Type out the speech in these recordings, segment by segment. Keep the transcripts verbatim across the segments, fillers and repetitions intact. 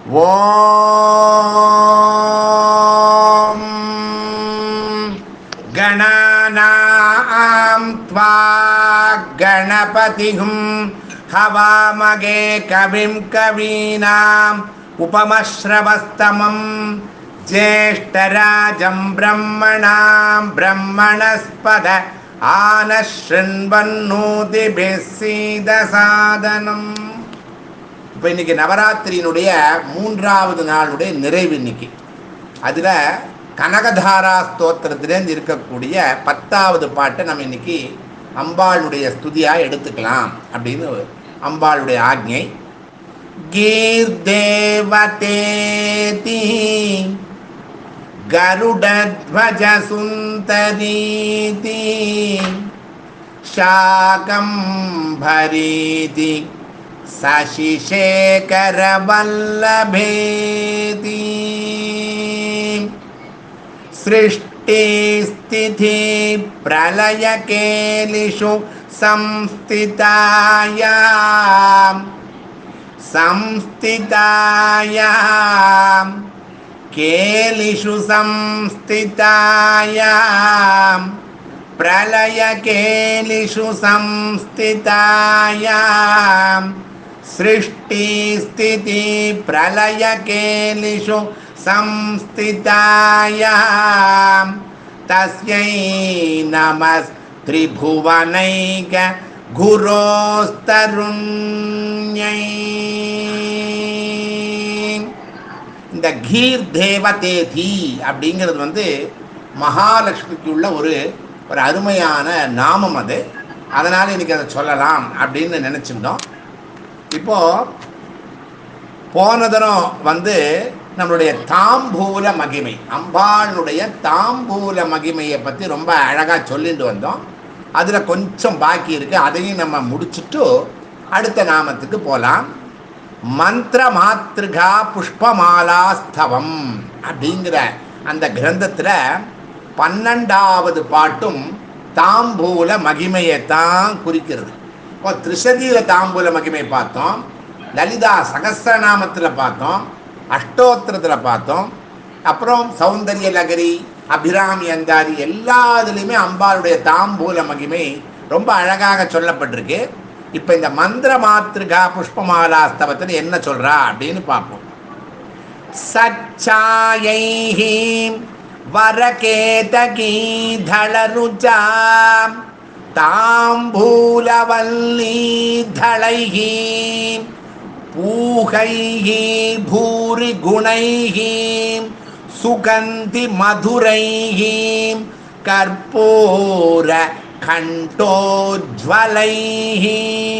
ஓம் கணானாம் த்வா கணபதிஹும் ஹவாமகே கவிம் கவீனாம் உபமஸ்ரவஸ்தமம் ஜேஷ்டராஜம் பிரம்மணாம் பிரம்மணஸ்பத ஆனஸ்ருண்வன்னோதிபிஸ் சீதசாதனம். இப்போ இன்றைக்கி நவராத்திரியினுடைய மூன்றாவது நாளுடைய நிறைவு இன்னைக்கு. அதில் கனகதாரா ஸ்தோத்திரத்திலேருந்து இருக்கக்கூடிய பத்தாவது பாட்டை நம்ம இன்னைக்கு அம்பாளுடைய ஸ்துதியாக எடுத்துக்கலாம் அப்படின்னு அம்பாளுடைய ஆக்ஞை. கீர்தேவதேதி கருடத்வஜ சுந்தரீதி சாகம்பரீதி சசிசேகர வல்லபேதி சிருஷ்டி ஸ்திதி பிரளயகேலிஷு சம்ஸ்திதாயாம் சம்ஸ்திதாயாம் கேலிஷு சம்ஸ்திதாயாம் பிரளயகேலிஷு சம்ஸ்திதாயாம் சிருஷ்டி ஸ்திதி பிரளயகேலிஷு சம்ஸ்திதாயாம் தஸ்யை நமஸ் திரிபுவனைக குரோஸ்தருண்யை. இந்த கீர் தேவதேதி அப்படிங்கிறது வந்து மகாலட்சுமிக்கு உள்ள ஒரு ஒரு அருமையான நாமம். அது அதனால் இன்றைக்கி அதை சொல்லலாம் அப்படின்னு நினச்சிருந்தோம். இப்போது போன தரம் வந்து நம்மளுடைய தாம்பூல மகிமை, அம்பாளுடைய தாம்பூல மகிமையை பற்றி ரொம்ப அழகாக சொல்லிட்டு வந்தோம். அதில் கொஞ்சம் பாக்கி இருக்குது, அதையும் நம்ம முடிச்சுட்டு அடுத்த நாமத்துக்கு போகலாம். மந்திர மாத்ருகா புஷ்பமாலாஸ்தவம் அப்படிங்கிற அந்த கிரந்தத்தில் பன்னெண்டாவது பாட்டும் தாம்பூல மகிமையை தான் குறிக்கிறது. இப்போ திரிசதியில் தாம்பூல மகிமை பார்த்தோம், லலிதா சகஸ்ரநாமத்தில் பார்த்தோம், அஷ்டோத்திரத்தில் பார்த்தோம், அப்புறம் சௌந்தரிய லகரி, அபிராமி அந்தாதி எல்லாத்துலேயுமே அம்பாளுடைய தாம்பூல மகிமை ரொம்ப அழகாக சொல்லப்பட்டிருக்கு. இப்போ இந்த மந்திர மாத்ருகா புஷ்பமாலாஸ்தவத்தில் என்ன சொல்கிறா அப்படின்னு பார்ப்போம். சச்சாயைஹி வரகேதகீ தளருச்சா தாம்பூலவல்லீ தளைஹி பூகைஹி பூரி குணைஹி சுகந்தி மதுரைஹி கற்பூர கண்டோஜ்வலைஹி.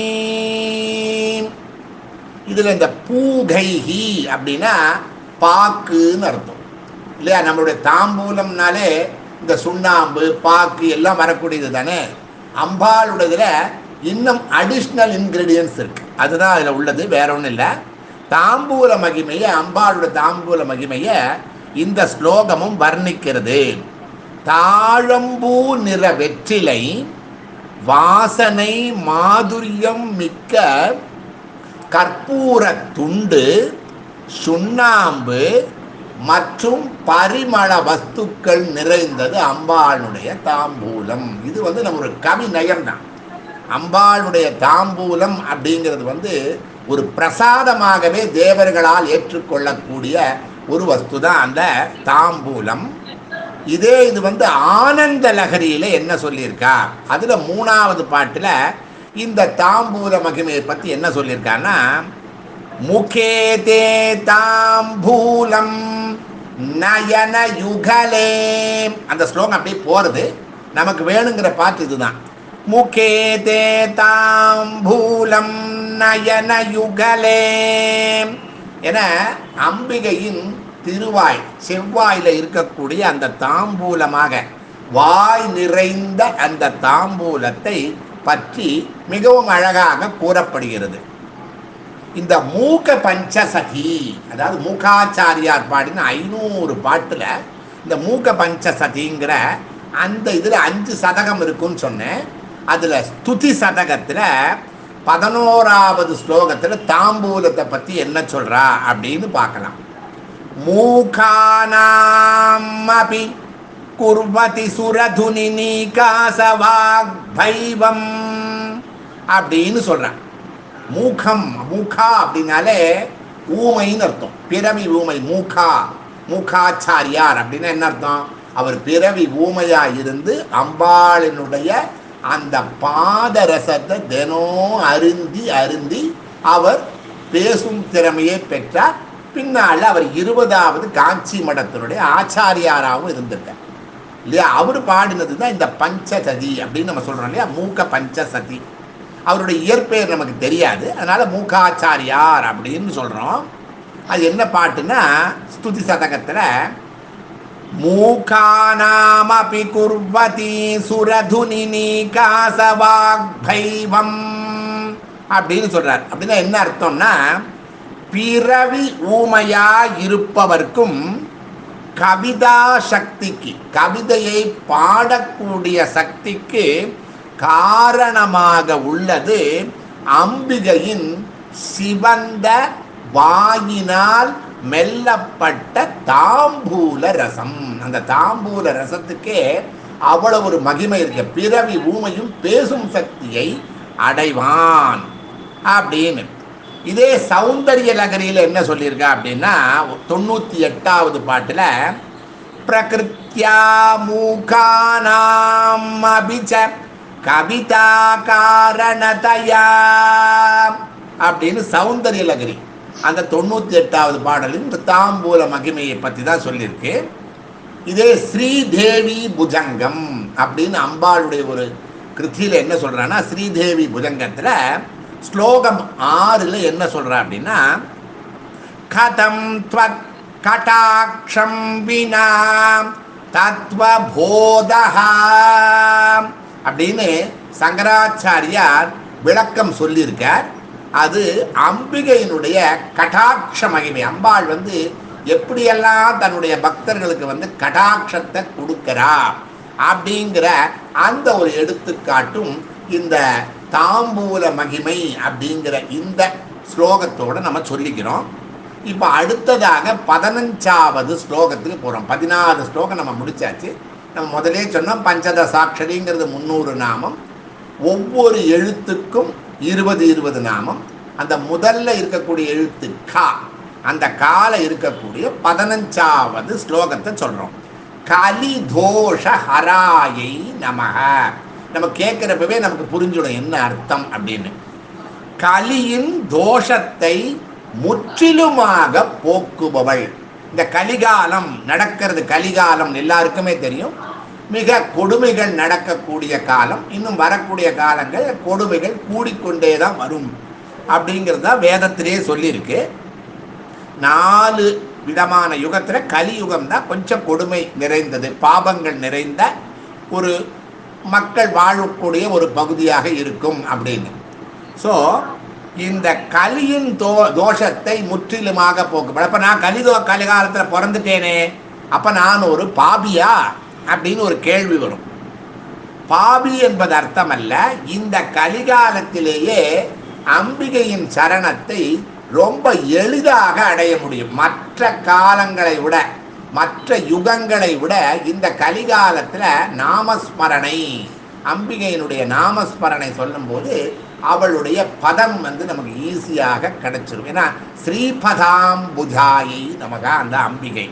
இதில் இந்த பூகைஹி அப்படின்னா பாக்குன்னு அர்த்தம் இல்லையா? நம்மளுடைய தாம்பூலம்னாலே இந்த சுண்ணாம்பு பாக்கு எல்லாம் வரக்கூடியது தானே. அம்பாளுடையதில் இன்னும் அடிஷ்னல் இன்க்ரீடியன்ஸ் இருக்குது, அதுதான் அதில் உள்ளது, வேற ஒன்றும் இல்லை. தாம்பூல மகிமையை, அம்பாளுடைய தாம்பூல மகிமையை இந்த ஸ்லோகமும் வர்ணிக்கிறது. தாழம்பூ நிற வெற்றிலை, வாசனை மாதுரியம் மிக்க கற்பூர துண்டு, சுண்ணாம்பு மற்றும் பரிமள வஸ்துக்கள் நிறைந்தது அம்பாளுடைய தாம்பூலம். இது வந்து நம்ம ஒரு கவி நயம்தான். அம்பாளுடைய தாம்பூலம் அப்படிங்கிறது வந்து ஒரு பிரசாதமாகவே தேவர்களால் ஏற்றுக்கொள்ளக்கூடிய ஒரு வஸ்து தான் அந்த தாம்பூலம். இதே இது வந்து ஆனந்த லகரியில் என்ன சொல்லியிருக்கா, அதில் மூணாவது பாட்டில் இந்த தாம்பூல மகிமையை பற்றி என்ன சொல்லியிருக்கான்னா, முகே தே தாம்பூலம் நயன யுகலே. அந்த ஸ்லோகம் அப்படியே போகிறது, நமக்கு வேணுங்கிற பாட்டு இதுதான். முகே தே தாம்பூலம் நயன யுகலே என அம்பிகையின் திருவாய் செவ்வாயில் இருக்கக்கூடிய அந்த தாம்பூலமாக வாய் நிறைந்த அந்த தாம்பூலத்தை பற்றி மிகவும் அழகாக கூறப்படுகிறது. இந்த மூக பஞ்சசதி, அதாவது மூகாச்சாரியார் பாடின ஐநூறு பாட்டில் இந்த மூக பஞ்சசதிங்கிற அந்த இதில் அஞ்சு சதகம் இருக்குன்னு சொன்னேன். அதில் ஸ்துதி சதகத்தில் பதினோராவது ஸ்லோகத்துல தாம்பூலத்தை பத்தி என்ன சொல்றா அப்படின்னு பார்க்கலாம். மூகானாம் அபி குர்வதி சுரதுனி நீகாசவாக் பைவம் அப்படின்னு சொல்றான். மூகம், மூகா அப்படின்னாலே ஊமைன்னு அர்த்தம், பிறவி ஊமை. மூகா, மூகாச்சாரியார் அப்படின்னா என்ன அர்த்தம்? அவர் பிறவி ஊமையா இருந்து அம்பாளினுடைய அந்த பாதரசத்தை தினம் அருந்தி அருந்தி அவர் பேசும் திறமையை பெற்றார். பின்னால் அவர் இருபதாவது காஞ்சி மடத்தினுடைய ஆச்சாரியாராகவும் இருந்திருக்கார் இல்லையா. அவர் பாடினது தான் இந்த பஞ்சசதி அப்படின்னு நம்ம சொல்றோம் இல்லையா, மூக்க பஞ்சசதி. அவருடைய இயற்பெயர் நமக்கு தெரியாது, அதனால மூகாச்சாரியார் அப்படின்னு சொல்றோம். அது என்ன பாட்டுன்னா, ஸ்துதி சதகத்துல மூகானாமபி குர்வதி சுரதுனி நீகாசவாக் பைவம் அப்படின்னு சொல்றார். அப்படின்னா என்ன அர்த்தம்னா, பிறவி ஊமையா இருப்பவர்க்கும் கவிதா சக்திக்கு, கவிதையை பாடக்கூடிய சக்திக்கு காரணமாக உள்ளது அம்பிகையின் சிவந்த வாயினால் மெல்லப்பட்ட தாம்பூல ரசம். அந்த தாம்பூல ரசத்துக்கே அவ்வளவு ஒரு மகிமை இருக்கு. பிறவி ஊமையும் பேசும் சக்தியை அடைவான் அப்படின்னு. இதே சௌந்தரிய லகரியில என்ன சொல்லியிருக்கா அப்படின்னா, தொண்ணூத்தி எட்டாவது பாட்டுல பிரகிருத்யா மூகானாம் அபிச்ச கவிதா காரணதயா அப்படின்னு சௌந்தரிய லகரி அந்த தொண்ணூத்தி எட்டாவது பாடலில் இந்த தாம்பூல மகிமையை பத்தி தான் சொல்லியிருக்கு. இதே ஸ்ரீதேவி புஜங்கம் அப்படின்னு அம்பாளுடைய ஒரு கிருத்தியில என்ன சொல்றான்னா, ஸ்ரீதேவி புஜங்கத்துல ஸ்லோகம் ஆறுல என்ன சொல்றா அப்படின்னா, கதம் த்வத் கடாக்ஷம் வினா தத்வபோதஹா அப்படின்னு சங்கராச்சாரியார் விளக்கம் சொல்லியிருக்கார். அது அம்பிகையினுடைய கடாட்ச மகிமை. அம்பாள் வந்து எப்படியெல்லாம் தன்னுடைய பக்தர்களுக்கு வந்து கடாட்சத்தை கொடுக்கிறா அப்படிங்கிற அந்த ஒரு எடுத்துக்காட்டும் இந்த தாம்பூல மகிமை அப்படிங்கிற இந்த ஸ்லோகத்தோட நம்ம சொல்லிக்கிறோம். இப்போ அடுத்ததாக பதினஞ்சாவது ஸ்லோகத்துக்கு போகிறோம். பதினாறு ஸ்லோகம் நம்ம முடிச்சாச்சு. நம்ம முதலே சொன்னோம், பஞ்சதசாட்சரிங்கிறது முந்நூறு நாமம், ஒவ்வொரு எழுத்துக்கும் இருபது இருபது நாமம். அந்த முதல்ல இருக்கக்கூடிய எழுத்து கா, அந்த கால இருக்கக்கூடிய பதினஞ்சாவது ஸ்லோகத்தை சொல்றோம். கலி தோஷ ஹராயை நமக. நம்ம கேட்கிறப்பவே நமக்கு புரிஞ்சுடும் என்ன அர்த்தம் அப்படின்னு. கலியின் தோஷத்தை முற்றிலுமாக போக்குபவள். இந்த கலிகாலம் நடக்கிறது, கலிகாலம் எல்லாருக்குமே தெரியும், மிக கொடுமைகள் நடக்கக்கூடிய காலம். இன்னும் வரக்கூடிய காலங்கள் கொடுமைகள் கூடிக்கொண்டே தான் வரும் அப்படிங்கிறது தான் வேதத்திலே சொல்லியிருக்கு. நாலு விதமான யுகத்தில் கலியுகம் தான் கொஞ்சம் கொடுமை நிறைந்தது, பாபங்கள் நிறைந்த ஒரு மக்கள் வாழக்கூடிய ஒரு பகுதியாக இருக்கும் அப்படின்னு. ஸோ இந்த கலியின் தோ தோஷத்தை முற்றிலுமாக போக்கு. அப்போ நான் கலிதோ கலிகாலத்தில் பிறந்துட்டேனே, அப்போ நான் ஒரு பாபியா அப்படின்னு ஒரு கேள்வி வரும். பாபி என்பது அர்த்தம் அல்ல, இந்த கலிகாலத்திலேயே அம்பிகையின் சரணத்தை ரொம்ப எளிதாக அடைய முடியும். மற்ற காலங்களை விட, மற்ற யுகங்களை விட இந்த கலிகாலத்தில் நாமஸ்மரணை, அம்பிகையினுடைய நாமஸ்மரணை சொல்லும்போது அவளுடைய பதம் வந்து நமக்கு ஈஸியாக கிடைச்சிடும். ஏன்னா ஸ்ரீபதாம் புஜாயி நமக்கு அந்த அம்பிகை.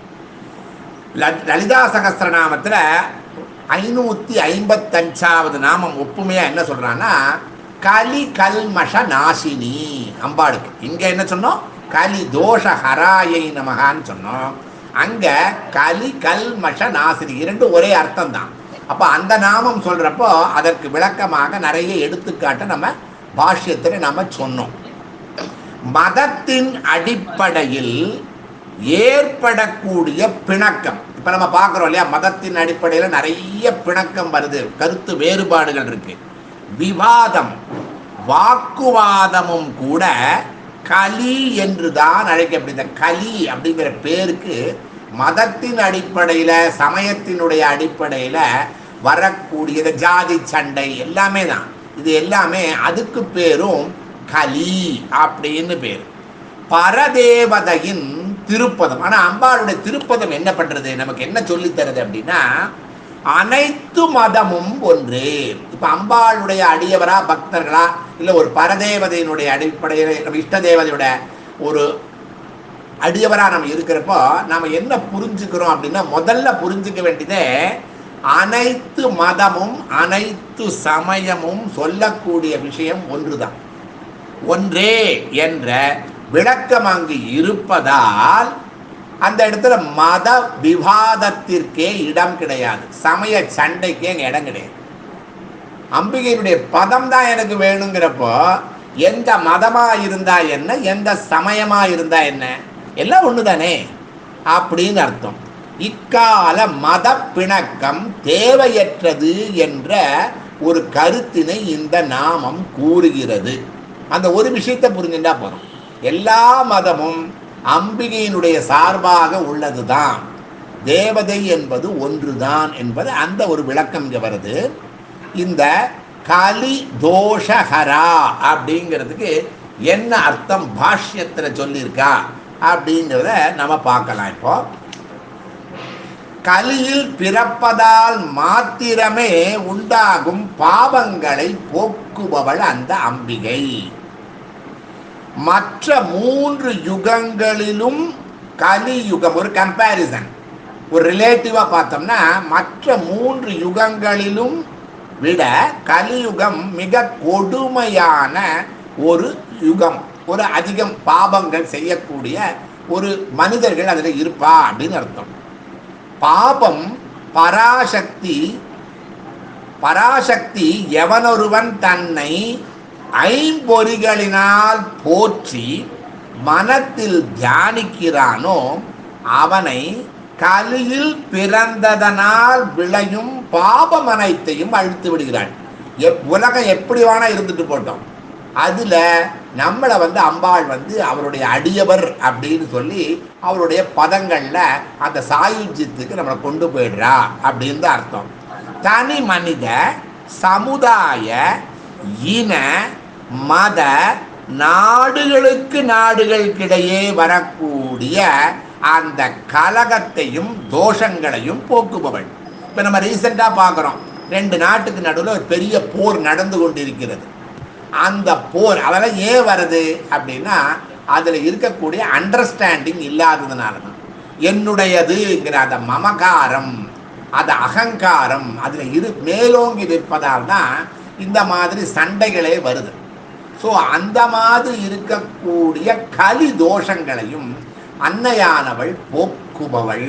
லலிதா சகஸ்ரநாமத்தில் ஐநூற்றி ஐம்பத்தஞ்சாவது நாமம் ஒப்புமையாக என்ன சொல்கிறான்னா, கலி கல்மஷ நாசினி அம்பாளுக்கு. இங்கே என்ன சொன்னோம், கலி தோஷ ஹராயை நமகான்னு சொன்னோம். அங்கே கலி கல்மஷ நாசினி, இரண்டும் ஒரே அர்த்தம் தான். அப்போ அந்த நாமம் சொல்கிறப்போ அதற்கு விளக்கமாக நிறைய எடுத்துக்காட்ட நம்ம பாஷ்யத்தில் நம்ம சொன்னோம். மதத்தின் அடிப்படையில் ஏற்படக்கூடிய பிணக்கம், இப்போ நம்ம பார்க்குறோம் இல்லையா, மதத்தின் அடிப்படையில் நிறைய பிணக்கம் வருது, கருத்து வேறுபாடுகள் இருக்கு, விவாதம், வாக்குவாதமும் கூட கலி என்று தான் அழைக்கப்படுது. கலி அப்படிங்கிற பேருக்கு மதத்தின் அடிப்படையில், சமயத்தினுடைய அடிப்படையில் வரக்கூடியது, ஜாதி சண்டை எல்லாமே தான். இது எல்லாமே அதுக்கு பேரும் கலி அப்படின்னு பேர். பரதேவதையின் திருப்பதம். ஆனால் அம்பாளுடைய திருப்பதம் என்ன பண்றது, நமக்கு என்ன சொல்லித்தருது அப்படின்னா, அனைத்து மதமும் ஒன்று. இப்ப அம்பாளுடைய அடியவரா பக்தர்களா இல்லை ஒரு பரதேவதையினுடைய அடிப்படையில் நம்ம இஷ்ட தேவதையோட ஒரு அடியவரா நம்ம இருக்கிறப்போ நம்ம என்ன புரிஞ்சுக்கிறோம் அப்படின்னா, முதல்ல புரிஞ்சுக்க வேண்டியதே அனைத்து மதமும் அனைத்து சமயமும் சொல்லக்கூடிய விஷயம் ஒன்றுதான், ஒன்றே என்ற விளக்கம் அங்கு இருப்பதால் அந்த இடத்துல மத விவாதத்திற்கே இடம் கிடையாது, சமய சண்டைக்கே அங்கே இடம் கிடையாது. அம்பிகையினுடைய பதம் தான் எனக்கு வேணுங்கிறப்போ எந்த மதமா இருந்தா என்ன, எந்த சமயமா இருந்தா என்ன, எல்லாம் ஒன்று தானே அப்படின்னு அர்த்தம். இக்கால மத பிணக்கம் தேவையற்றது என்ற ஒரு கருத்தினை இந்த நாமம் கூறுகிறது. அந்த ஒரு விஷயத்தை புரிஞ்சுட்டா போறோம். எல்லா மதமும் அம்பிகையினுடைய சார்பாக உள்ளதுதான், தேவதை என்பது ஒன்றுதான் என்பது அந்த ஒரு விளக்கம் இங்கே வருது. இந்த கலி தோஷஹரா அப்படிங்கிறதுக்கு என்ன அர்த்தம் பாஷ்யத்தில் சொல்லியிருக்கா அப்படிங்கிறத நம்ம பார்க்கலாம். இப்போ கலியில் பிறப்பதால் மாத்திரமே உண்டாகும் பாவங்களை போக்குபவள் அந்த அம்பிகை. மற்ற மூன்று யுகங்களிலும் கலியுகம் ஒரு கம்பேரிசன், ஒரு ரிலேட்டிவா பார்த்தோம்னா மற்ற மூன்று யுகங்களிலும் விட கலியுகம் மிக கொடுமையான ஒரு யுகம், ஒரு அதிகம் பாவங்கள் செய்யக்கூடிய ஒரு மனிதர்கள் அதில் இருப்பா அப்படின்னு அர்த்தம். பாபம் பராசக்தி பராசக்தி எவனொருவன் தன்னை ஐம்பொறிகளினால் போற்றி மனத்தில் தியானிக்கிறானோ அவனை கலியில் பிறந்ததனால் விளையும் பாபம் அனைத்தையும் அழித்து விடுகிறான். எப் உலகம் எப்படி வேணா இருந்துட்டு போட்டோம், அதில் நம்மளை வந்து அம்பாள் வந்து அவருடைய அடியவர் அப்படின்னு சொல்லி அவருடைய பதங்களில் அந்த சாயுஜ்யத்துக்கு நம்மளை கொண்டு போயிடுறா அப்படின்னு தான் அர்த்தம். தனி மனித சமுதாய இன மத நாடுகளுக்கு நாடுகளுக்கிடையே வரக்கூடிய அந்த கலகத்தையும் தோஷங்களையும் போக்குபவள். இப்போ நம்ம ரீசெண்டாக பார்க்குறோம், ரெண்டு நாட்டுக்கு நடுவில் ஒரு பெரிய போர் நடந்து கொண்டிருக்கிறது. அந்த போர் அதெல்லாம் ஏன் வருது அப்படின்னா, அதில் இருக்கக்கூடிய அண்டர்ஸ்டாண்டிங் இல்லாததுனால தான். என்னுடையதுங்கிற அந்த மமகாரம், அது அகங்காரம் அதில் இரு மேலோங்கி நிற்பதால் தான் இந்த மாதிரி சண்டைகளே வருது. ஸோ அந்த மாதிரி இருக்கக்கூடிய கலி தோஷங்களையும் அன்னையானவள் போக்குபவள்.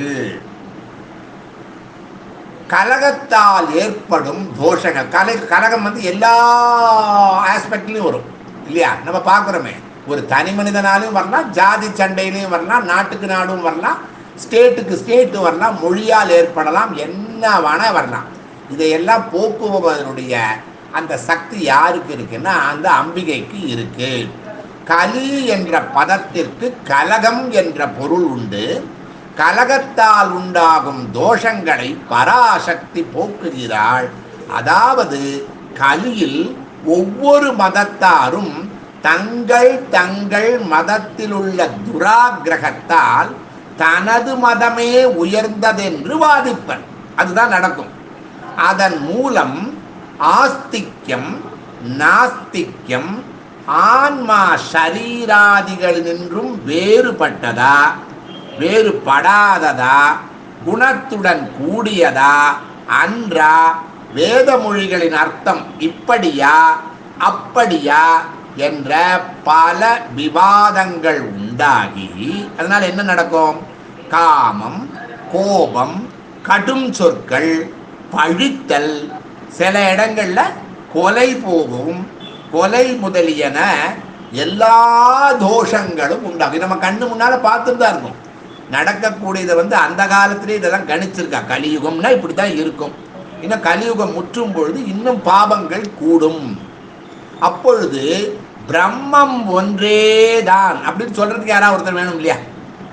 கலகத்தால் ஏற்படும் தோஷங்கள், கலை கலகம் வந்து எல்லா ஆஸ்பெக்ட்லையும் வரும் இல்லையா? நம்ம பார்க்குறோமே, ஒரு தனி மனிதனாலையும் வரலாம், ஜாதி சண்டையிலையும் வரலாம், நாட்டுக்கு நாடும் வரலாம், ஸ்டேட்டுக்கு ஸ்டேட்டு வரலாம், மொழியால் ஏற்படலாம், என்ன வேணால் வரலாம். இதையெல்லாம் போக்குவதனுடைய அந்த சக்தி யாருக்கு இருக்குன்னா அந்த அம்பிகைக்கு இருக்கு. கலி என்ற பதத்திற்கு கலகம் என்ற பொருள் உண்டு. கலகத்தால் உண்டாகும் தோஷங்களை பராசக்தி போக்குகிறாள். அதாவது கலியில் ஒவ்வொரு மதத்தாரும் தங்கள் தங்கள் மதத்தில் உள்ள துராகிரகத்தால் தனது மதமே உயர்ந்ததென்று வாதிப்பர். அதுதான் நடக்கும். அதன் மூலம் ஆஸ்திக்யம் நாஸ்திக்யம் ஆன்மா சரீராதிகளினின்றும் வேறுபட்டதா வேறுபடாததா குணத்துடன் கூடியதா அன்றா வேத மொழிகளின் அர்த்தம் இப்படியா அப்படியா என்ற பல விவாதங்கள் உண்டாகி அதனால் என்ன நடக்கும்? காமம், கோபம், கடும் சொற்கள், பழித்தல், சில இடங்களில் கொலை போகும், கொலை முதலியன எல்லா தோஷங்களும் உண்டாகும். நம்ம கண்ணு முன்னால் பார்த்துட்டு தான் இருக்கும். நடக்கக்கூடியதை வந்து அந்த காலத்திலே இதெல்லாம் கணிச்சிருக்கா. கலியுகம்னா இப்படி தான் இருக்கும். இன்னும் கலியுகம் முற்றும் பொழுது இன்னும் பாவங்கள் கூடும். அப்பொழுது பிரம்மம் ஒன்றேதான் அப்படின்னு சொல்றதுக்கு யாராவது ஒருத்தர் வேணும் இல்லையா?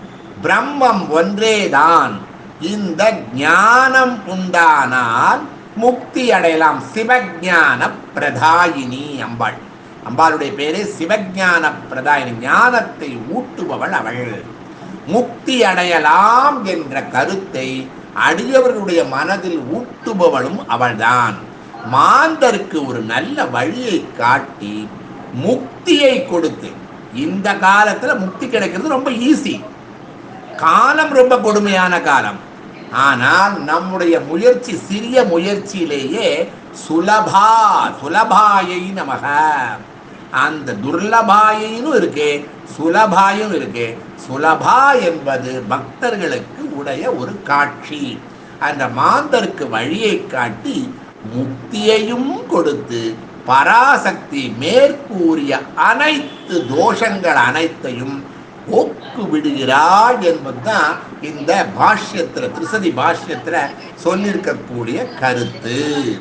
பிரம்மம் ஒன்றேதான். இந்த ஞானம் உண்டானால் முக்தி அடையலாம். சிவஞான பிரதாயினி அம்பாள். அம்பாளுடைய பேரே சிவஞான பிரதாயினி, ஞானத்தை ஊட்டுபவள் அவள். முக்தி அடையலாம் என்ற கருத்தை அடியவர்களுடைய மனதில் ஊட்டுபவளும் அவள்தான். மாந்தருக்கு ஒரு நல்ல வழியை காட்டி முக்தியை கொடுத்து, இந்த காலத்துல முக்தி கிடைக்கிறது ரொம்ப ஈஸி, காலம் ரொம்ப கொடுமையான காலம். ஆனால் நம்முடைய முயற்சி, சிறிய முயற்சியிலேயே சுலபா சுலபாயை நமக, அந்த துர்லபாயின்னு இருக்கு, சுலபாயும் இருக்கு. சுலபா என்பது பக்தர்களுக்கு உடைய ஒரு காட்சி. அந்த மாந்தருக்கு வழியை காட்டி முக்தியையும் கொடுத்து பராசக்தி மேற்கூறிய அனைத்து தோஷங்கள் அனைத்தையும் போக்கு விடுகிறாள் என்பதுதான் இந்த பாஷ்யத்துல, திரிசதி பாஷ்யத்துல சொல்லியிருக்கக்கூடிய கருத்து.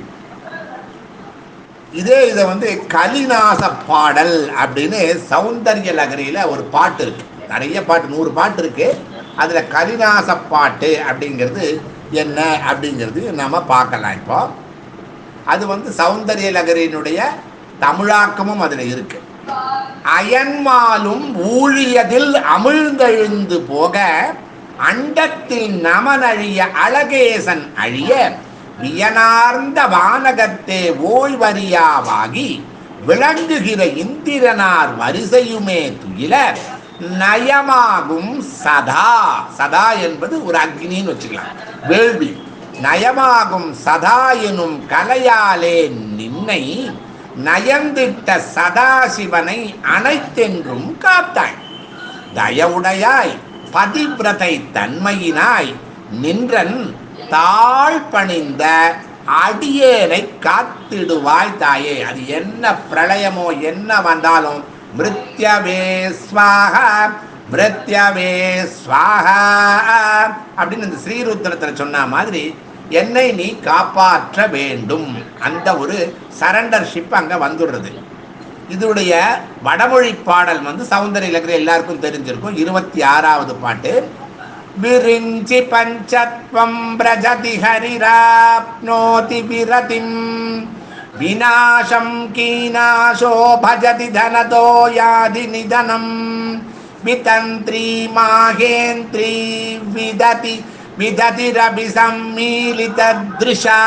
இதே இதை வந்து கலிநாச பாடல் அப்படின்னு சௌந்தர்ய லகரியில ஒரு பாட்டு இருக்கு. நிறைய பாட்டு, நூறு பாட்டு இருக்கு. அதுல கலிநாச பாட்டு அப்படிங்கிறது என்ன அப்படிங்கிறது நம்ம பார்க்கலாம். இப்போ அது வந்து சௌந்தர்ய லகரியினுடைய தமிழாக்கமும் அதுல இருக்கு. அயன்மாலும் ஊழியதில் அமிழ்ந்தெழுந்து போக அண்டத்தில் நமனழிய அழகேசன் அழிய வியனார்ந்த வானகத்தே ஓய்வறியாவாகி விளங்குகிற இந்திரனார் வரிசையுமே துயில நயமாகும் சதா. சதா என்பது ஒரு அக்னின்னு வச்சுக்கலாம், வேள்வி. நயமாகும் சதா எனும் கலையாலே நின்னை நயந்திட்ட சதாசிவனை அனைத்தென்றும் காத்தாய். தயவுடையாய் பதிவிரதை தன்மையினாய் நின்றன் தாழ் பணிந்த அடியேனை காத்திடுவாய் தாயே. அது என்ன பிரளயமோ என்ன வந்தாலும் மிருத்யவே ஸ்வாஹா மிருத்யவே ஸ்வாஹா அப்படின்னு இந்த ஸ்ரீருத்ரத்தில் சொன்ன மாதிரி என்னை நீ காப்பாற்ற வேண்டும். அந்த ஒரு சரண்டர்ஷிப் அங்க வந்துடுறது. இதனுடைய வடமொழி பாடல் வந்து சௌந்தர்ய லகரி எல்லாருக்கும் தெரிஞ்சிருக்கும். இருபத்தி ஆறாவது பாட்டு. விரிஞ்சி பஞ்சத்வம் பிரஜதி ஹரிராப்னோதி விரதிம் விநாசம் கீநாசோ பஜதி தனதோ யாதி நிதனம் விதந்திரி மாகேந்திரி விததி விததிரபி சம்மீலித திருஷா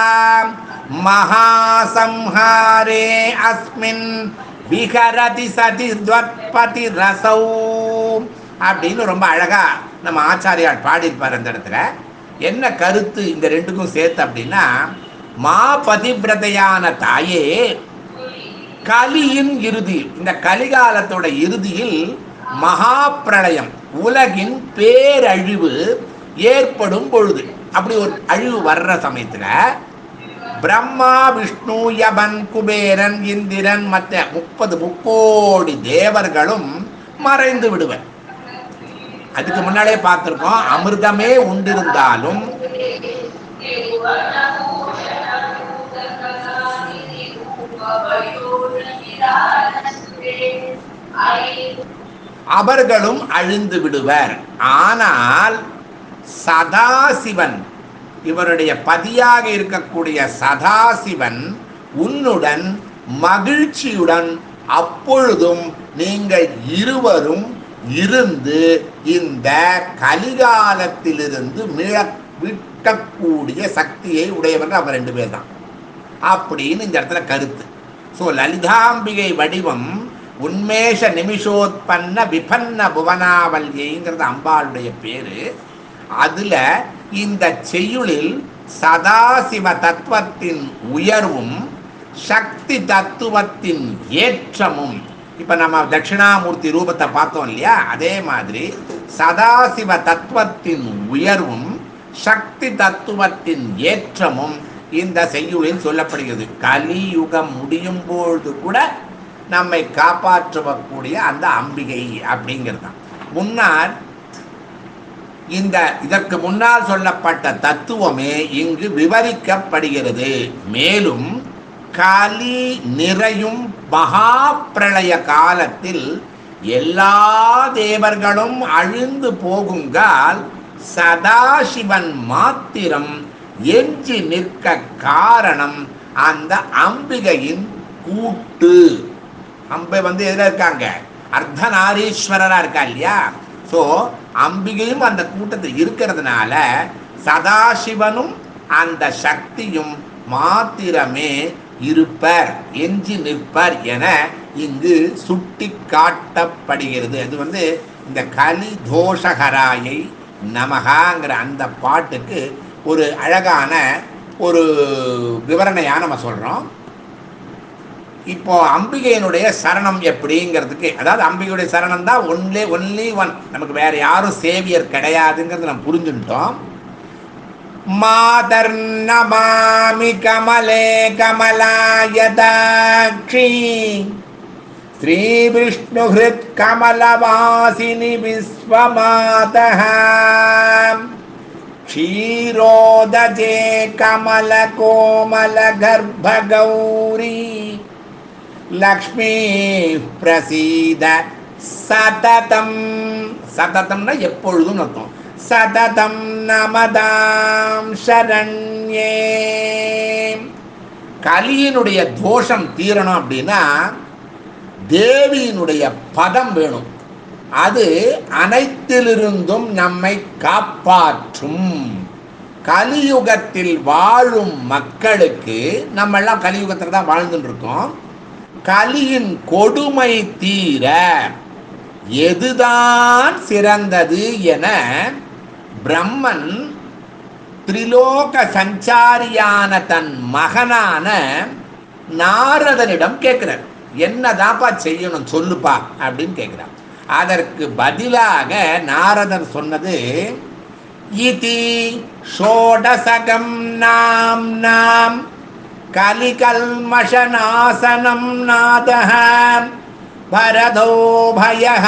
மகாசம்ஹாரே அஸ்மின் விகரதி சதி துவத்பதி ரசௌ அப்படின்னு ரொம்ப அழகா நம்ம ஆச்சாரியால் பாடியிருப்பார். அந்த இடத்துல என்ன கருத்து இந்த ரெண்டுக்கும் சேர்த்து அப்படின்னா, மா பதிவிரதையான தாயே, கலியின் இறுதி, இந்த கலிகாலத்தோட இறுதியில் மகா பிரளயம், உலகின் பேரழிவு ஏற்படும் பொழுது, அப்படி ஒரு அழிவு வர்ற சமயத்துல பிரம்மா விஷ்ணு யமன் குபேரன் இந்திரன் மற்ற முப்பது முக்கோடி தேவர்களும் மறைந்து விடுவர். அதுக்கு முன்னாலே பார்த்திருக்கோம், அமிர்தமே உண்டிருந்தாலும் அவர்களும் அழிந்து விடுவர். ஆனால் சதாசிவன், இவருடைய பதியாக இருக்கக்கூடிய சதாசிவன் உன்னுடன் மகிழ்ச்சியுடன் அப்பொழுதும் நீங்கள் இருவரும் இருந்து இந்த கலிகாலத்திலிருந்து மீட்கக்கூடிய சக்தியை உடையவர் அவர் ரெண்டு பேர் தான் அப்படின்னு இந்த இடத்துல கருத்து. ஸோ லலிதாம்பிகை வடிவம் உன்மேஷ நிமிஷோத்பன்ன விபன்ன புவனாவல்யைங்கிறது அம்பாளுடைய பேரு. அதுல இந்த செய்யுளில் சதாசிவ தத்துவத்தின் உயர்வும் சக்தி தத்துவத்தின் ஏற்றமும், இப்ப நம்ம தட்சிணாமூர்த்தி ரூபத்தை பார்த்தோம் இல்லையா, அதே மாதிரி சதாசிவ தத்துவத்தின் உயர்வும் சக்தி தத்துவத்தின் ஏற்றமும் இந்த செய்யுளில் சொல்லப்படுகிறது. கலியுகம் முடியும் பொழுது கூட நம்மை காப்பாற்றக்கூடிய அந்த அம்பிகை அப்படிங்கிறது தான். முன்னால் இந்த இதற்கு முன்னால் சொல்லப்பட்ட தத்துவமே இங்கு விவரிக்கப்படுகிறது. மேலும் கலி நிறையும் மகா பிரளய காலத்தில் எல்லா தேவர்களும் அழிந்து போகுங்கால் சதாசிவன் மாத்திரம் எஞ்சி நிற்க காரணம் அந்த அம்பிகையின் கூட்டு. அம்பை வந்து எதில் இருக்காங்க? அர்த்தநாரீஸ்வரரா இருக்கா இல்லையா? ஸோ அம்பிகையும் அந்த கூட்டத்தில் இருக்கிறதுனால சதாசிவனும் அந்த சக்தியும் மாத்திரமே இருப்பர், எஞ்சி நிற்பர் என இங்கு சுட்டி காட்டப்படுகிறது. அது வந்து இந்த கலி தோஷகராயை நமகாங்கிற அந்த பாட்டுக்கு ஒரு அழகான ஒரு விவரணையாக நம்ம சொல்கிறோம். இப்போ அம்பிகையினுடைய சரணம் எப்படிங்கிறதுக்கு, அதாவது அம்பிகையுடைய சரணம் தான் ஒன்லி ஒன்லி ஒன், நமக்கு வேற யாரும் சேவியர் கிடையாதுங்கிறது நம்ம புரிஞ்சுட்டோம். மாதர் நமாமி கமலே கமலாயதாட்சி ஸ்ரீ விஷ்ணு ஹிருத் கமலவாசினி விஸ்வமாதஹ க்ஷீரோதஜே கமல கோமல கர்ப்ப கௌரி லக்ஷ்மி பிரசீத சததம். சததம்னா எப்பொழுதும் அர்த்தம். சததம் நமதாம் சரண்யே. கலியினுடைய தோஷம் தீரணும் அப்படின்னா தேவியினுடைய பதம் வேணும். அது அனைத்திலிருந்தும் நம்மை காப்பாற்றும். கலியுகத்தில் வாழும் மக்களுக்கு, நம்ம எல்லாம் கலியுகத்தில் தான் வாழ்ந்துட்டு இருக்கோம், கலியின் கொடுமை தீர எதுதான் சிறந்தது என பிரம்மன் திரிலோக சஞ்சாரியான தன் மகனான நாரதனிடம் கேட்கிறார். என்னதாப்பா செய்யணும் சொல்லுப்பா அப்படின்னு கேட்கிறார். அதற்கு பதிலாக நாரதர் சொன்னது, இதி ஷோடசகம் நாம் நாம் கலிகல்மஷநாசனம் நாதஹ பரதோ பயஹ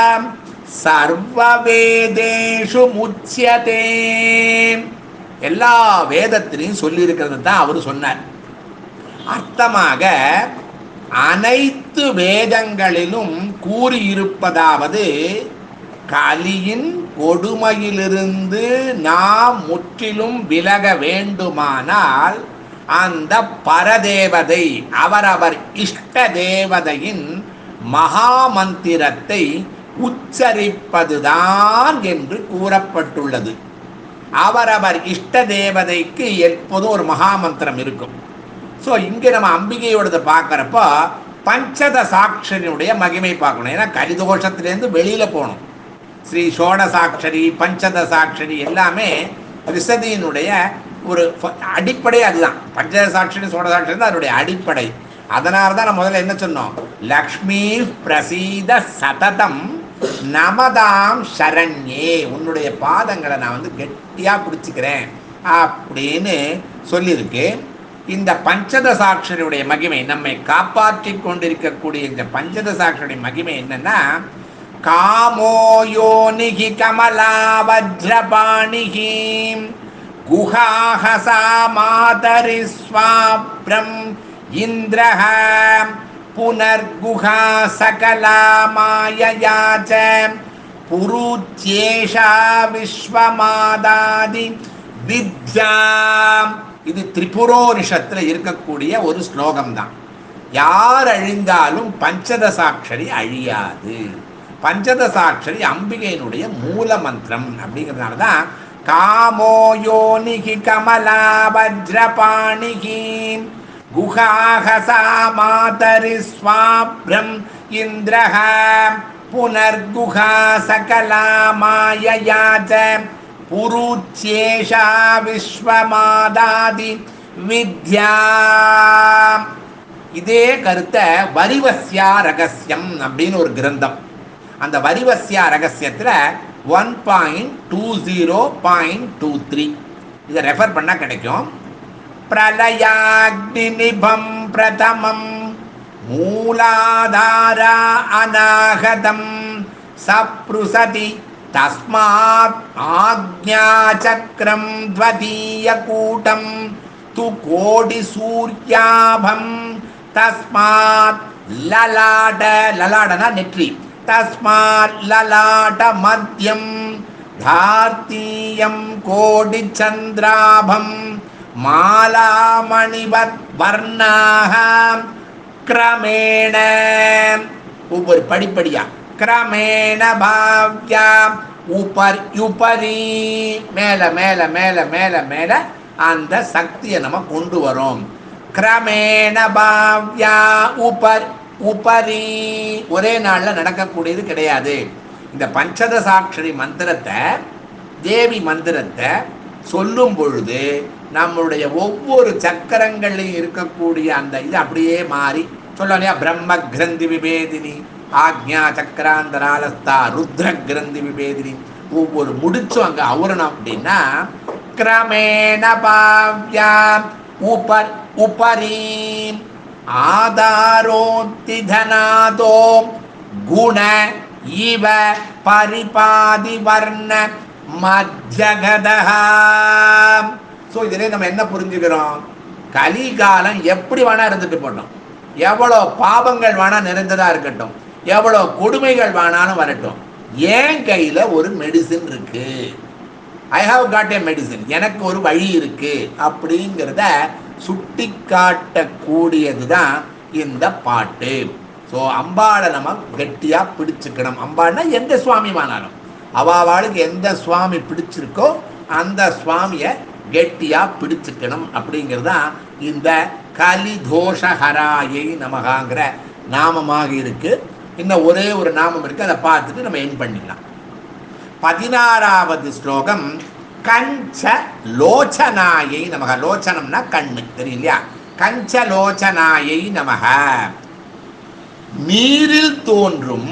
சர்வவேதேஷு முச்யதே. எல்லா வேதத்திலையும் சொல்லி இருக்கிறது தான் அவர் சொன்னார். அர்த்தமாக அனைத்து வேதங்களிலும் கூறியிருப்பதாவது, கலியின் கொடுமையிலிருந்து நாம் முற்றிலும் விலக வேண்டுமானால் அந்த பரதேவதை, அவரவர் இஷ்ட தேவதையின் மகாமந்திரத்தை உச்சரிப்பதுதான் என்று கூறப்பட்டுள்ளது. அவரவர் இஷ்ட தேவதைக்கு எப்போதும் ஒரு மகாமந்திரம் இருக்கும். ஸோ இங்கே நம்ம அம்பிகையோடது பார்க்குறப்போ பஞ்சத சாட்சரியுடைய மகிமை பார்க்கணும். ஏன்னா கலிதோஷத்துலேருந்து வெளியில் போகணும். ஸ்ரீ ஷோட சாட்சரி, பஞ்சத சாட்சரி எல்லாமே விசதியினுடைய ஒரு அடிப்படை. அதுதான் பஞ்சத சாட்சரி, சோட சாட்சரி தான் அதனுடைய அடிப்படை. அதனால தான் நம்ம முதல்ல என்ன சொன்னோம், லக்ஷ்மி பிரசீத சததம் நமதாம் சரண்யே, உன்னுடைய பாதங்களை நான் வந்து கெட்டியாக பிடிச்சிக்கிறேன் அப்படின்னு சொல்லியிருக்கு. இந்த பஞ்சத சாட்சரியுடைய மகிமை, நம்மை காப்பாற்றி கொண்டிருக்கக்கூடிய இந்த பஞ்சத சாட்சரியுடைய மகிமை என்னன்னா, காமோயோனிகி கமலா வஜ்ரபாணிகி குஹாஹசா மாதரி ஸ்வாப்ரம் இந்திரஹ புனர்குஹா சகலா மாயயாச்ச புருத்யேஷா விஸ்வமாதாதி வித்யா. இது திரிபுரோனிஷத்தில் இருக்கக்கூடிய ஒரு ஸ்லோகம் தான். யார் அழிந்தாலும் பஞ்சத சாட்சரி அழியாது. பஞ்சத சாட்சரி அம்பிகையினுடைய மூல மந்திரம். அப்படிங்கிறதுனால தான் காமோயோனிகி கமலா வஜ்ரபாணிகி குஹாஹசா மாதரி ஸ்வாப்ரம் இந்திரஹ புனர்குஹா சகலா மாயயாச்ச புருத்யேஷா விஸ்வமாதாதி வித்யா. இதே கருத்தை வரிவஸ்யா ரகசியம் அப்படின்னு ஒரு கிரந்தம், அந்த வரிவஸ்யா ரகசியத்தில் one point two zero point two three இதை ரெஃபர் பண்ணால் கிடைக்கும். பிரளயாக்னி நிபம் பிரதமம் மூலாதாரா அநாகதம் சப்ருசதி தஸ்மாத் ஆக்ஞா சக்கரம் த்வதீய கூட்டம் து கோடி சூர்யாபம் தஸ்மாத் லலாட, லலாடனா நெற்றி, தஸ்மாத் லலாட மத்யம் தார்த்தீயம் கோடி சந்திராபம் மாலாமணிவத் வர்ணாக கிரமேண ஒவ்வொரு படிப்படியா கிரமேண பாவ்யா உபர் உபரி மேல மேல மேல மேல மேல அந்த சக்தியை நம்ம கொண்டு வரோம். கிரமேண பாவ்யா உபர் உபரி ஒரே நாளில் நடக்கக்கூடியது கிடையாது. இந்த பஞ்சதசாட்சரி மந்திரத்தை தேவி மந்திரத்தை சொல்லும் பொழுது நம்மளுடைய ஒவ்வொரு சக்கரங்கள்லையும் இருக்கக்கூடிய அந்த இது அப்படியே மாறி சொல்லலையா, பிரம்ம கிரந்தி விபேதினி ஆக்ஞா சக்கராந்தராலஸ்தா ருத்ர கிரந்தி விபேதினி ஒவ்வொரு முடிச்சும் அங்கே அவுரணும் அப்படின்னா கிரமேண பாவ்யா உபர் உபரி ஆதாரோத்தி தனாதோ குண இவ பரிபாதி வர்ண மத்யகதஹா. ஸோ இதிலே நம்ம என்ன புரிஞ்சுக்கிறோம், கலிகாலம் எப்படி வேணா இருந்துட்டு போட்டோம், எவ்வளோ பாவங்கள் வேணா நிறைந்ததா இருக்கட்டும், எவ்வளோ கொடுமைகள் வேணாலும் வரட்டும், என் கையில் ஒரு மெடிசின் இருக்கு, I have got a medicine, எனக்கு ஒரு வழி இருக்கு அப்படிங்கிறத சுட்டி காட்டக்கூடியது தான் இந்த பாட்டு. ஸோ அம்பாளை நம்ம கெட்டியாக பிடிச்சுக்கணும். அம்பாள்னா எந்த சுவாமி வானாலும் அவாவாளுக்கு எந்த சுவாமி பிடிச்சிருக்கோ அந்த சுவாமியை கெட்டியாக பிடிச்சுக்கணும். அப்படிங்கிறது தான் இந்த கலிதோஷஹராயை நமகாங்கிற நாமமாக இருக்கு. இன்னும் ஒரே ஒரு நாமம் இருக்கு, அதை பார்த்துட்டு நம்ம என் பண்ணிடலாம். பதினாறாவது ஸ்லோகம் கஞ்ச லோச்சனாயை நமக. லோச்சனம்னா கண்ணு தெரியலையா, கஞ்ச லோச்சனாயை நமக. நீரில் தோன்றும்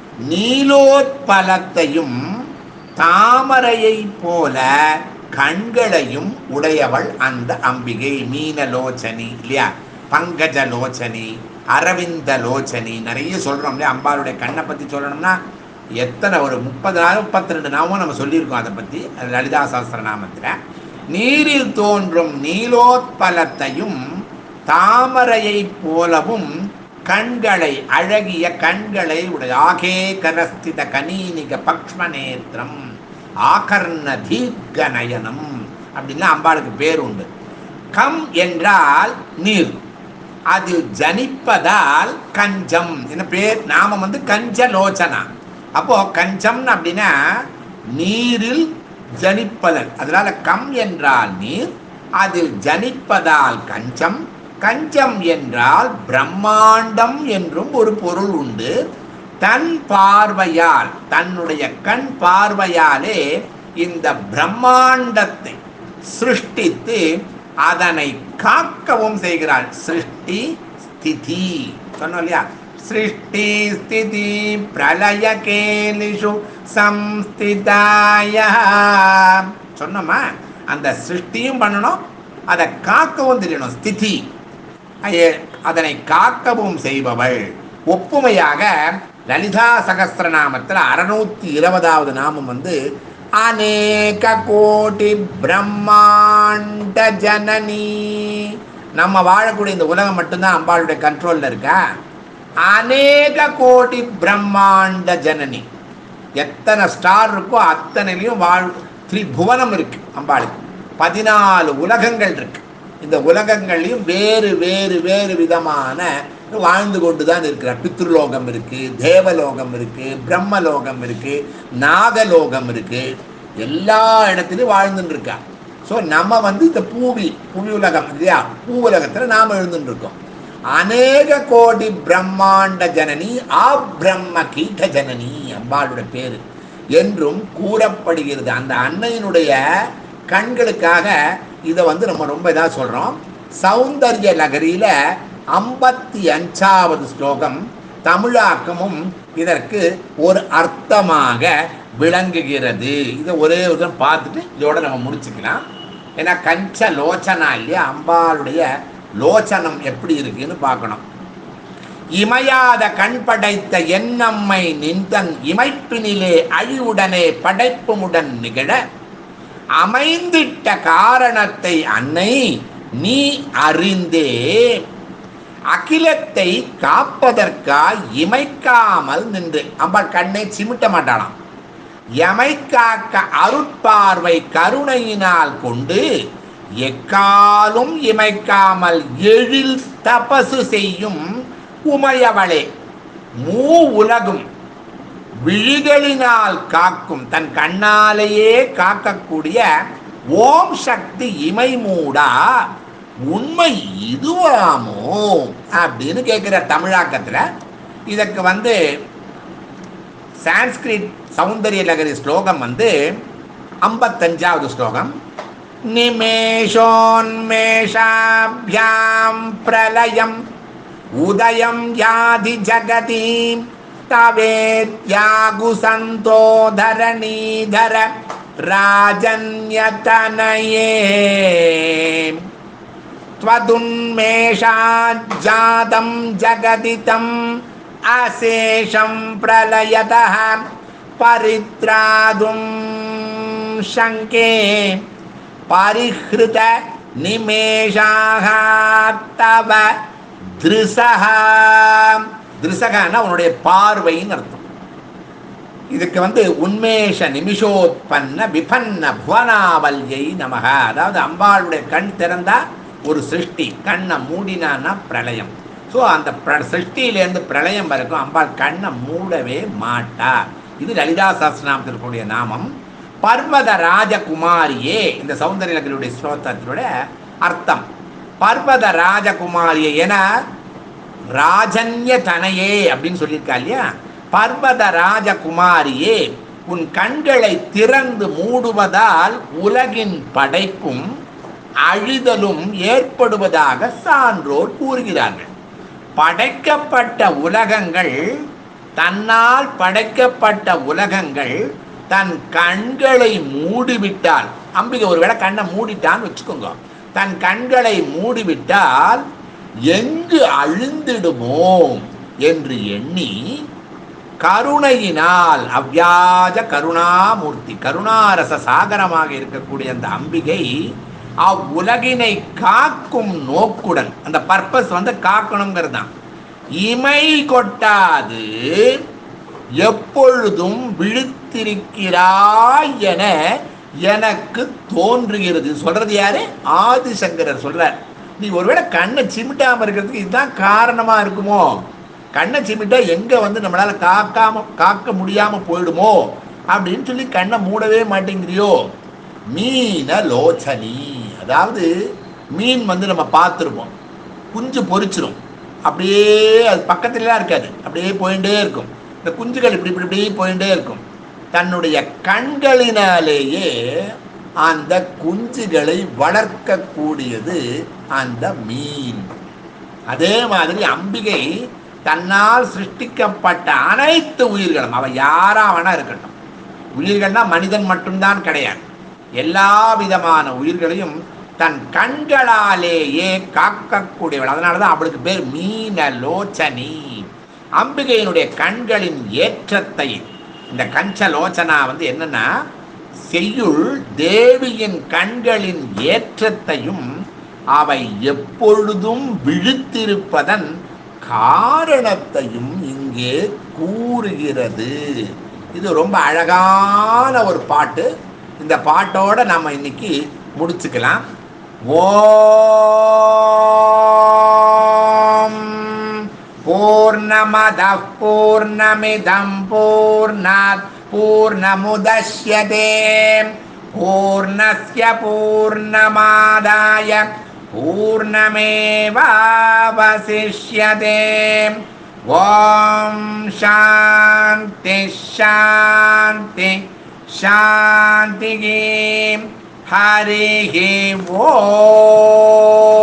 நீலோத்பலத்தையும் தாமரையை போல கண்களையும் உடையவள் அந்த அம்பிகை. மீனலோச்சனி இல்லையா, பங்கஜலோச்சனி, அரவிந்த லோச்சனி, நிறைய சொல்கிறோம் இல்லையா. அம்பாளுடைய கண்ணை பற்றி சொல்லணும்னா எத்தனை ஒரு முப்பது நாள் முப்பத்தி ரெண்டு நாமும் நம்ம சொல்லியிருக்கோம் அதை பற்றி லலிதா சாஸ்திர நாமத்தில். நீரில் தோன்றும் நீலோத்பலத்தையும் தாமரையை போலவும் கண்களை அழகிய கண்களை உடைய ஆகே கரஸ்தித கனீனிக பக்ஷ்மநேத்திரம் ஆகர்ண தீர்க்க நயனம் அப்படின்னா அம்பாளுக்கு பேர் உண்டு. கம் என்றால் நீர், அது ஜனிப்பதால் கஞ்சம் என்ன பேர், நாமம் வந்து கஞ்சலோச்சனா. அப்போ கஞ்சம் அப்படின்னா நீரில் ஜனிப்பதல், அதனால கம் என்றால் நீர், அதில் ஜனிப்பதால் கஞ்சம். கஞ்சம் என்றால் பிரம்மாண்டம் என்றும் ஒரு பொருள் உண்டு. தன் பார்வையால், தன்னுடைய கண் பார்வையாலே இந்த பிரம்மாண்டத்தை சிருஷ்டித்து அதனை காக்கவும் செய்கிறாள். சிருஷ்டி ஸ்திதி சொன்னோம் இல்லையா, சிருஷ்டி ஸ்திதி பிரளய கேலிஷு சம்ஸ்திதாய சொன்னோமா. அந்த சிருஷ்டியும் பண்ணணும், அதை காக்கவும் தெரியணும். ஸ்திதி அதனை காக்கவும் செய்பவள். ஒப்புமையாக லலிதா சகஸ்திரநாமத்தில் அறுநூத்தி இருபதாவது நாமம் வந்து அநேக கோடி பிரம்மாண்ட ஜனனி. நம்ம வாழக்கூடிய இந்த உலகம் மட்டும்தான் அம்பாளுடைய கண்ட்ரோல்ல இருக்கா. அநேக கோடி பிரம்மாண்ட ஜனனி, எத்தனை ஸ்டார் இருக்கோ அத்தனையிலையும் வாழ் திரிபுவனம் இருக்கு அம்பாளுக்கு. பதினாலு உலகங்கள் இருக்கு. இந்த உலகங்கள்லையும் வேறு வேறு வேறு விதமான வாழ்ந்து கொண்டு தான் இருக்கிறார். பித்ருலோகம் இருக்கு, தேவலோகம் இருக்கு, பிரம்மலோகம் இருக்கு, நாகலோகம் இருக்கு, எல்லா இடத்துலையும் வாழ்ந்துட்டு இருக்கா. ஸோ நம்ம வந்து இந்த பூவி புவி உலகம் இல்லையா, பூ உலகத்தில் நாம் எழுந்துட்டு இருக்கோம். அநேக கோடி பிரம்மாண்ட ஜனனி அப்ரம்ம கீட ஜனனி அம்பாளுடைய பேரு என்றும் கூறப்படுகிறது. அந்த அன்னையினுடைய கண்களுக்காக இதை வந்து நம்ம ரொம்ப இதாக சொல்கிறோம். சௌந்தர்ய நகரியில் ஐம்பத்தி அஞ்சாவது ஸ்லோகம் தமிழாக்கமும் இதற்கு ஒரு அர்த்தமாக விளங்குகிறது. இதை ஒரே ஒரு பார்த்துட்டு இதோட நம்ம முடிச்சுக்கலாம். ஏன்னா கஞ்ச லோச்சனா இல்லையா, அம்பாளுடைய லோச்சனம் எப்படி இருக்குன்னு பார்க்கணும். இமையாத கண் படைத்த என்னம்மை நின்றன் இமைப்பினிலே அழிவுடனே படைப்புமுடன் நிகழ அமைந்திட்ட காரணத்தை அன்னை நீ அறிந்தே அகிலத்தை காப்பதற்காய் இமைக்காமல் நின்று. அம்பாள் கண்ணை சிமிட்ட மாட்டாளாம். எமை காக்க அருட்பார்வை கருணையினால் கொண்டு எக்காலும் இமைக்காமல் எழில் தபசு செய்யும் உமையவளே, மூ உலகும் விழிகளினால் காக்கும், தன் கண்ணாலேயே காக்கக்கூடிய ஓம் சக்தி இமை மூடா உண்மை இதுவாமோ அப்படின்னு கேட்கிற தமிழாக்கத்தில். இதற்கு வந்து சான்ஸ்கிரிட் சௌந்தரிய லகரி ஸ்லோகம் வந்து ஐம்பத்தஞ்சாவது ஸ்லோகம். நிமேஷோன்மேஷாப்யாம் பிரலயம் உதயம் யாதி ஜகதீம் தவேத்யாகு சந்தோதரணீதர ராஜன்யதனயே த்வதுன்மேஷாஜாதம் ஜகதிதம் அசேஷம் பிரலயதः பரித்ராதும் சங்கே பரிஹ்ருத நிமேஷாஹ தவ திருசஹ. திருசகன்னா உன்னுடைய பார்வைன்னு அர்த்தம். இதுக்கு வந்து உன்மேஷ நிமிஷோத்பன்ன விபன்ன புவனாவல்யை நமக. அதாவது அம்பாளுடைய கண் திறந்தா ஒரு சிருஷ்டி, கண்ணை மூடினான்னா பிரளயம். ஸோ அந்த பிர சிருஷ்டியிலேருந்து பிரளயம் வரைக்கும் அம்பாள் கண்ணை மூடவே மாட்டா. இது லலிதா சஹஸ்ரநாமத்தில் இருக்கக்கூடிய நாமம். பர்வத ராஜகுமாரியே இந்த சௌந்தர்யலகரியுடைய ஸ்லோகத்தினுடைய அர்த்தம். பர்வத ராஜகுமாரியே என ராஜன்ய தனையே அப்படின்னு சொல்லியிருக்கா இல்லையா. பர்வத ராஜகுமாரியே, உன் கண்களை திறந்து மூடுவதால் உலகின் படைப்பும் அழிதலும் ஏற்படுவதாக சான்றோர் கூறுகிறார்கள். படைக்கப்பட்ட உலகங்கள், தன்னால் படைக்கப்பட்ட உலகங்கள் தன் கண்களை மூடிவிட்டால், அம்பிகை ஒருவேளை கண்ணை மூடிட்டான்னு வச்சுக்கோங்க, தன் கண்களை மூடிவிட்டால் எங்கு அழிந்திடுமோ என்று எண்ணி கருணையினால், அவ்வியாஜ கருணாமூர்த்தி, கருணாரச சாகரமாக இருக்கக்கூடிய அந்த அம்பிகை அவ்வுலகினை காக்கும் நோக்குடன், அந்த பர்பஸ் வந்து காக்கணுங்கிறது தான், இமை கொட்டாது எப்பொழுதும் விழித்திருக்கிறாய் என எனக்கு தோன்றுகிறது. சொல்றது யாரு? ஆதிசங்கரர் சொல்றார். நீ ஒருவேளை கண்ணை சிமிட்டாம இருக்கிறதுக்கு இதுதான் காரணமா இருக்குமோ, கண்ணை சிமிட்டா எங்க வந்து நம்மளால காக்காம காக்க முடியாம போயிடுமோ அப்படின்னு சொல்லி கண்ணை மூடவே மாட்டேங்கிறியோ. மீன லோச்சனி, அதாவது மீன் வந்து நம்ம பார்த்துருப்போம், குஞ்சு பொரிச்சிரும், அப்படியே அது பக்கத்துலலாம் இருக்காது, அப்படியே போயிட்டே இருக்கும். இந்த குஞ்சுகள் இப்படி இப்படி இப்படி போயிட்டே இருக்கும். தன்னுடைய கண்களினாலேயே அந்த குஞ்சுகளை வளர்க்கக்கூடியது அந்த மீன். அதே மாதிரி அம்பிகை தன்னால் சிருஷ்டிக்கப்பட்ட அனைத்து உயிர்களும், அவ யாரா வேணா இருக்கட்டும், உயிர்கள்னா மனிதன் மட்டும்தான் கிடையாது, எல்லா விதமான உயிர்களையும் தன் கண்களாலேயே காக்கக்கூடியவள். அதனாலதான் அவளுக்கு பேர் மீனலோச்சனி. அம்பிகையினுடைய கண்களின் ஏற்றத்தை, இந்த கஞ்சலோச்சனா வந்து என்னன்னா செய்யுள் தேவியின் கண்களின் ஏற்றத்தையும் அவை எப்பொழுதும் விழித்திருப்பதன் காரணத்தையும் இங்கே கூறுகிறது. இது ரொம்ப அழகான ஒரு பாட்டு. இந்த பாட்டோட நம்ம இன்னைக்கு முடிச்சுக்கலாம். ஓம் பூர்ணமதః பூர்ணமிதம் பூர்ணாத் பூர்ணமுதச்யதே பூர்ணஸ்ய பூர்ணமாதாய பூர்ணமேவாவசிஷ்யதே. ஓம் சாந்தி சாந்தி சாந்தி. ஹரி ஓம்.